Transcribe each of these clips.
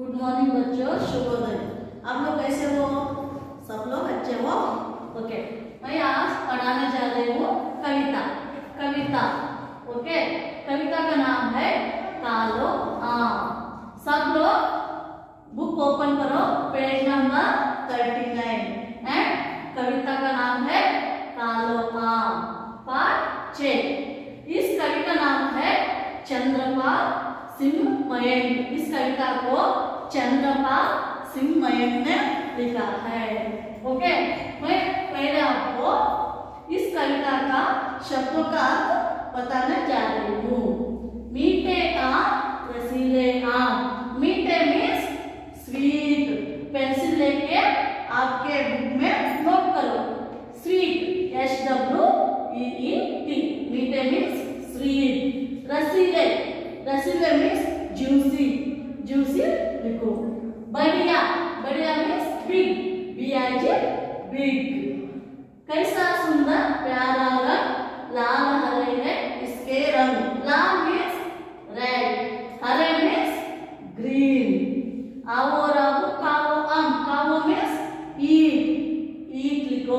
Good morning बच्चों, शुभोदय। आप लोग कैसे हो? सब लोग अच्छे हो? ओके, मैं आज पढ़ाने जा रही हूँ कविता। ओके, कविता का नाम है कालो आम। सब लोग बुक ओपन करो, पेज नंबर 39 एंड कविता का नाम है कालो आम, पार्ट 6। इस कवि का नाम है चंद्रपाल सिंह मयंक। इस कविता को चंद्रपाल सिंह मयंक ने लिखा है। ओके, मैं पहले आपको इस कविता का शब्दों का अर्थ बताने जा रही हूँ। मीठे आम रसीले आम। मीठे मीन्स स्वीट। पेंसिल लेके आपके बुक में नोट करो। Sweet SWEET। मीठे मीन्स स्वीट। रसीले मीन्स जूसी लिखो। बढ़िया मीन्स बिग BIG। कैसा सुंदर प्यारा रंग, लाल हरे है इसके रंग। लाल मीन्स रेड, हरे मीन्स ग्रीन। आवो रावो कावो आम। कावो मीन्स ईट लिखो।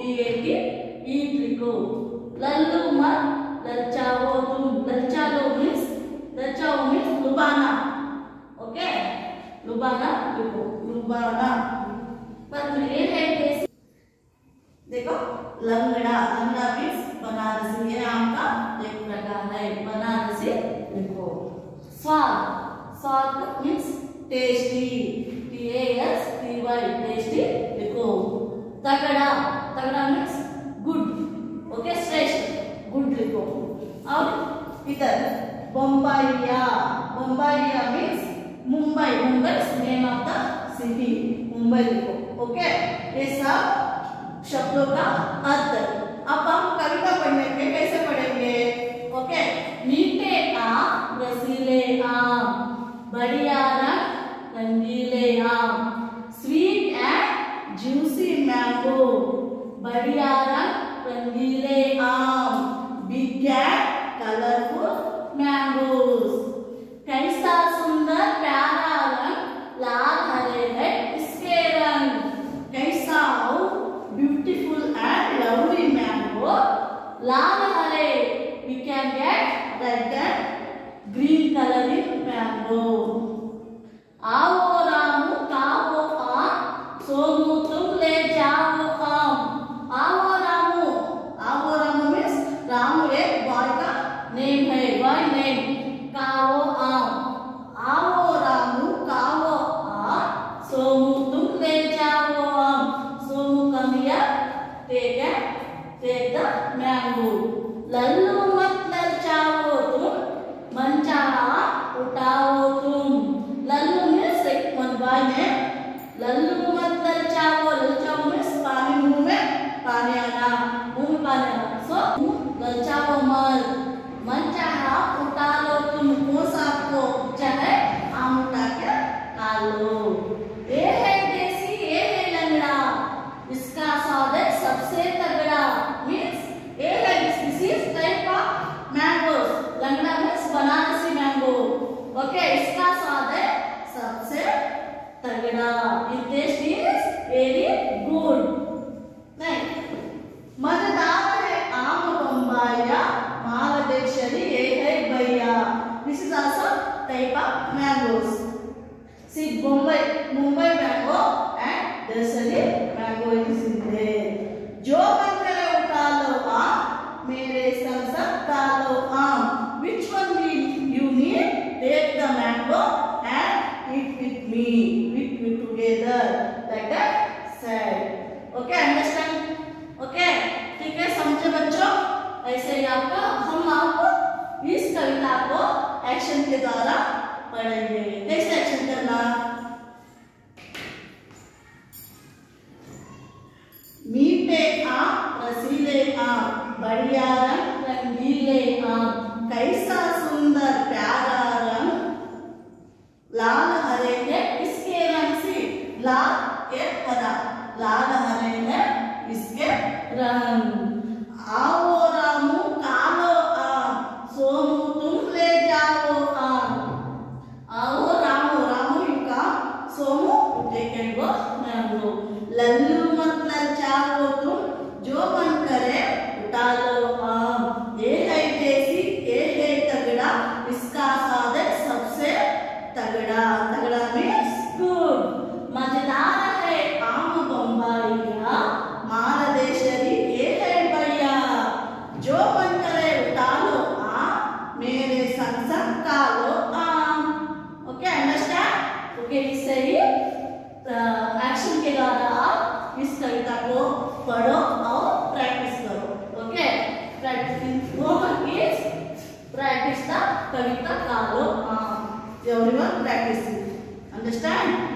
ईट लिखो। लल्लू मत ललचाओ तुम। ललचाओ मीन्स लुभाना। ओके, लुभाना लिखो। लुभाना पर ये है कैसे? देखो, लंगड़ा मीन्स बनारसी। ये आम का एक प्रकार है, बनारसी लिखो। स्वाद मीन्स टेस्टी। TASTY टेस्टी लिखो। तगड़ा मीन्स गुड। ओके, श्रेष्ठ, गुड लिखो। अब इधर बम्बाइया means Mumbai name of the city. Mumbai लिखो। ओके, ये सब शब्दों का अर्थ। अब हम कविता पढ़ने के कैसे पढ़ेंगे? ओके, मीठे आम रसीले आम, बढ़िया रंग रंगीले आम। Sweet and juicy mango. बढ़िया रंग रंगीले आम। Big and colourful mangoes. कैसा सुंदर प्यारा रंग, लाल हरे है इसके रंग। कैसा ब्यूटीफुल एंड लवली मैंगो, लाल हरे we can get red and green color in mango. आओ रामू कावो आम, सोनू तुम ले जाओ आम। आओ रामू मीन्स रामू एक बॉय का नेम है, बॉय नेम। कावो आम, आओ रामू कावो आम, सोनू तुम ले जाओ आम। Sonu come here, take the mango. Lallu मत ललचाओ तुम, मनचाहा उठाओ तुम। लल्लू मीन्स एक बॉय नेम। लल्लू मत ललचाओ मीन्स पानी मुंह में पानी आना। सो ललचाओ मत। मनचाहा उठा लो तुम। कौन सा आपको चाहे आम उठा के खा लो। ये है देसी, ये है लंगड़ा, इसका स्वाद है सबसे तगड़ा। मीन्स ये है this is type of mangoes. Langra means Banarasi mango. Okay, इसका स्वाद है सबसे तगड़ा। It taste is very good. नहीं, मजेदार है आम बम्बाइया, महाबलेश्वरी ये है भैया। This is also type of mangoes. See, Mumbai mango and Delhi mango is in there. जो मन करे उठा लो आम, मेरे संग सब खा लो आम। Which one you need? Take the mango and eat with me. Eat together. Like that said. Okay, understand? Okay, ठीक है, समझे बच्चों? ऐसे ही हम आपको इस कविता को एक्शन के द्वारा पढ़ेंगे। कैसे एक्शन करना? मीठे आम रसीले आम, बढ़िया रंग रंगीले आम। कैसा सुंदर प्यारा रंग, लाल हरे है इसके रंग। से लाल एक हरा, लाल हरे है इसके रंग। आओ रामू कालो आम, सोनू तुम ले जाओ आम। आओ रामू का वो मैं हम लोग। लल्लू मत ललचाओ तुम, जो मन करे उठा लो आम। ये है देसी, ये है तगड़ा, इसका स्वाद सबसे तगड़ा। तगड़ा मीन्स गुड। मजेदार है आम बम्बाइया, मालदेशरी ये है बढ़िया। जो मन करे उठा लो आम, मेरे संग संग खा लो आम। Okay, understand? ओके, इससे ही एक्शन के द्वारा आप इस कविता को पढ़ो और प्रैक्टिस करो। Okay, practice homework is practice the कविता खा लो आम। Everyone practice, understand?